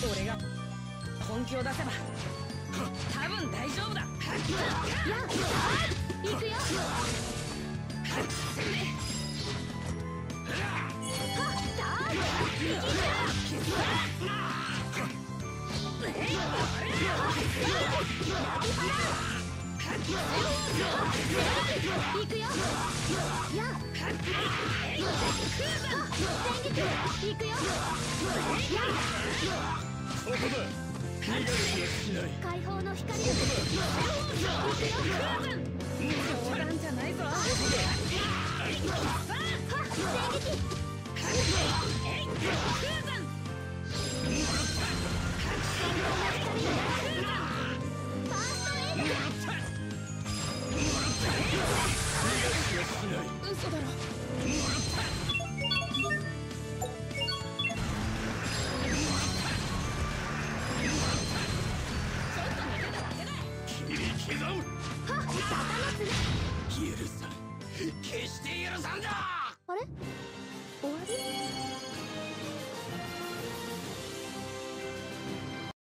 俺が本気を出せば多分大丈夫だ。 行くよ。行くよ。や行くよ。 ここだ。逃げる気がしない。 解放の光。 冗談じゃないぞ。嘘だろ。 切り刻む。許さん。決して許さんだ。 あれ？